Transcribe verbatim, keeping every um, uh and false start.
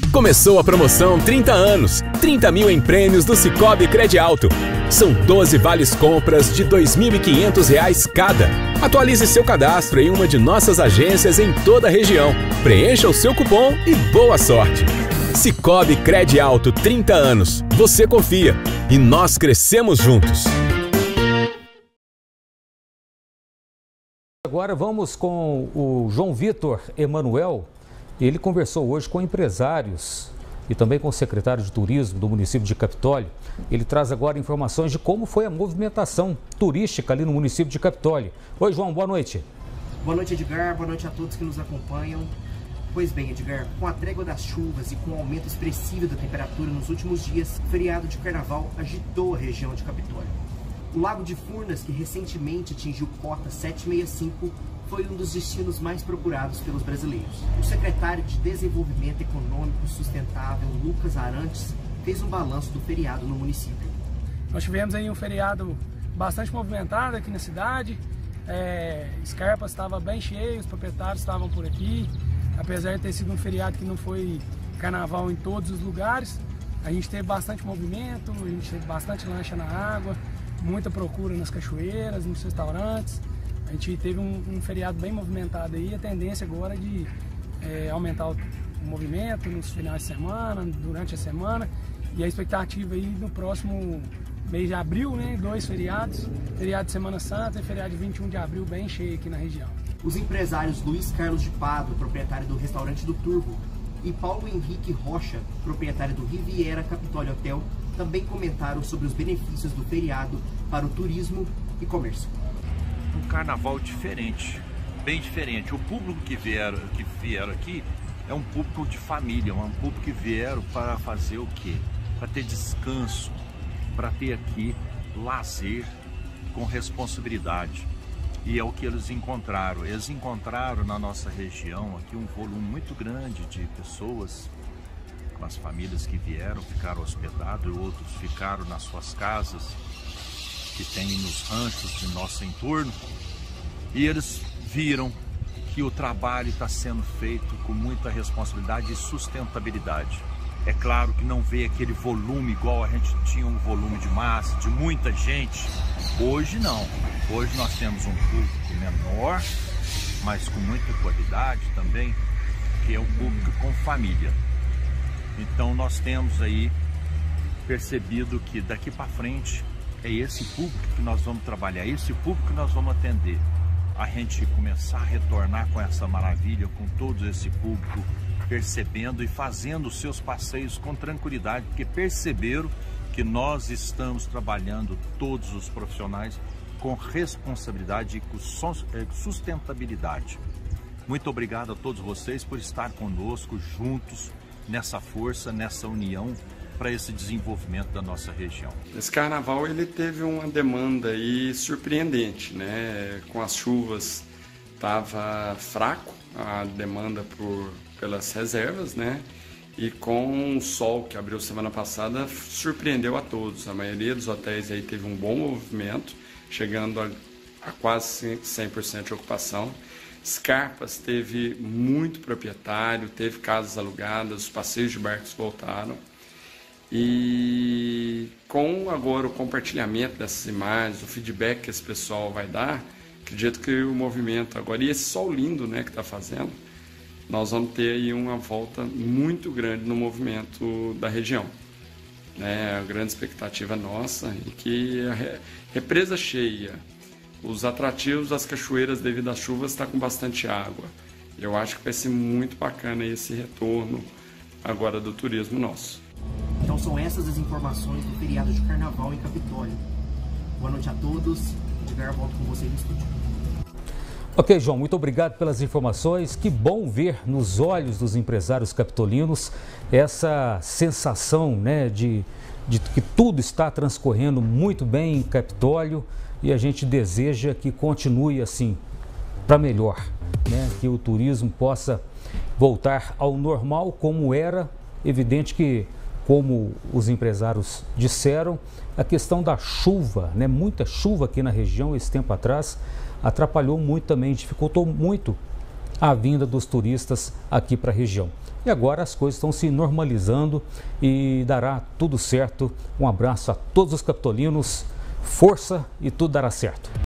Começou a promoção trinta anos, trinta mil em prêmios do Sicoob Credialto. São doze vales compras de dois mil e quinhentos reais cada. Atualize seu cadastro em uma de nossas agências em toda a região. Preencha o seu cupom e boa sorte. Sicoob Credialto, trinta anos. Você confia e nós crescemos juntos. Agora vamos com o João Vitor Emanuel. Ele conversou hoje com empresários e também com o secretário de Turismo do município de Capitólio. Ele traz agora informações de como foi a movimentação turística ali no município de Capitólio. Oi, João, boa noite. Boa noite, Edgar. Boa noite a todos que nos acompanham. Pois bem, Edgar, com a trégua das chuvas e com o aumento expressivo da temperatura nos últimos dias, o feriado de Carnaval agitou a região de Capitólio. O Lago de Furnas, que recentemente atingiu cota setecentos e sessenta e cinco, foi um dos destinos mais procurados pelos brasileiros. O secretário de Desenvolvimento Econômico Sustentável, Lucas Arantes, fez um balanço do feriado no município. Nós tivemos aí um feriado bastante movimentado aqui na cidade. É, Scarpas estava bem cheio, os proprietários estavam por aqui. Apesar de ter sido um feriado que não foi carnaval em todos os lugares, a gente teve bastante movimento, a gente teve bastante lancha na água, muita procura nas cachoeiras, nos restaurantes. A gente teve um, um feriado bem movimentado aí, a tendência agora é de é, aumentar o, o movimento nos finais de semana, durante a semana, e a expectativa aí no próximo mês de abril, né, dois feriados, feriado de Semana Santa e feriado de vinte e um de abril bem cheio aqui na região. Os empresários Luiz Carlos de Pado, proprietário do restaurante do Turbo, e Paulo Henrique Rocha, proprietário do Riviera Capitólio Hotel, também comentaram sobre os benefícios do feriado para o turismo e comércio. Um carnaval diferente, bem diferente. O público que vieram, que vieram aqui é um público de família, um público que vieram para fazer o quê? Para ter descanso, para ter aqui lazer com responsabilidade. E é o que eles encontraram. Eles encontraram na nossa região aqui um volume muito grande de pessoas, com as famílias que vieram, ficaram hospedados, outros ficaram nas suas casas, que tem nos ranchos de nosso entorno, e eles viram que o trabalho está sendo feito com muita responsabilidade e sustentabilidade. É claro que não vê aquele volume igual a gente tinha, um volume de massa, de muita gente. Hoje não. Hoje nós temos um público menor, mas com muita qualidade também, que é um público com família. Então nós temos aí percebido que daqui para frente é esse público que nós vamos trabalhar, esse público que nós vamos atender. A gente começar a retornar com essa maravilha, com todo esse público, percebendo e fazendo os seus passeios com tranquilidade, porque perceberam que nós estamos trabalhando, todos os profissionais, com responsabilidade e com sustentabilidade. Muito obrigado a todos vocês por estar conosco, juntos, nessa força, nessa união, para esse desenvolvimento da nossa região. Esse carnaval ele teve uma demanda aí surpreendente, né? Com as chuvas estava fraco a demanda por, pelas reservas, né? E com o sol que abriu semana passada surpreendeu a todos. A maioria dos hotéis aí teve um bom movimento, chegando a, a quase cem por cento de ocupação. Scarpas teve muito proprietário, teve casas alugadas, os passeios de barcos voltaram. E com agora o compartilhamento dessas imagens, o feedback que esse pessoal vai dar, acredito que o movimento agora, e esse sol lindo, né, que está fazendo, nós vamos ter aí uma volta muito grande no movimento da região. É a grande expectativa nossa, e que a represa cheia, os atrativos das cachoeiras devido às chuvas está com bastante água. Eu acho que vai ser muito bacana esse retorno agora do turismo nosso. Então são essas as informações do feriado de Carnaval em Capitólio. Boa noite a todos. Edgar, volto com vocês no estúdio. Ok, João, muito obrigado pelas informações. Que bom ver nos olhos dos empresários capitolinos essa sensação, né, de, de que tudo está transcorrendo muito bem em Capitólio, e a gente deseja que continue assim, para melhor, né, que o turismo possa voltar ao normal como era. Evidente que, como os empresários disseram, a questão da chuva, né, muita chuva aqui na região esse tempo atrás, atrapalhou muito também, dificultou muito a vinda dos turistas aqui para a região. e agora as coisas estão se normalizando e dará tudo certo. Um abraço a todos os capitolinos, força e tudo dará certo.